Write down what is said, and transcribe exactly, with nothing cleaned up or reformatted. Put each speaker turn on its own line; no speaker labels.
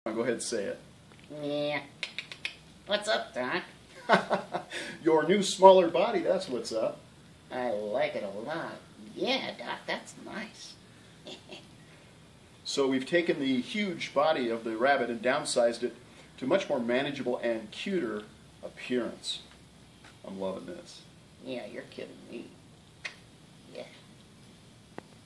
Go ahead and say it.
Yeah. What's up, Doc?
Your new smaller body, that's what's up.
I like it a lot. Yeah, Doc, that's nice.
So we've taken the huge body of the rabbit and downsized it to much more manageable and cuter appearance. I'm loving this.
Yeah, you're kidding me. Yeah.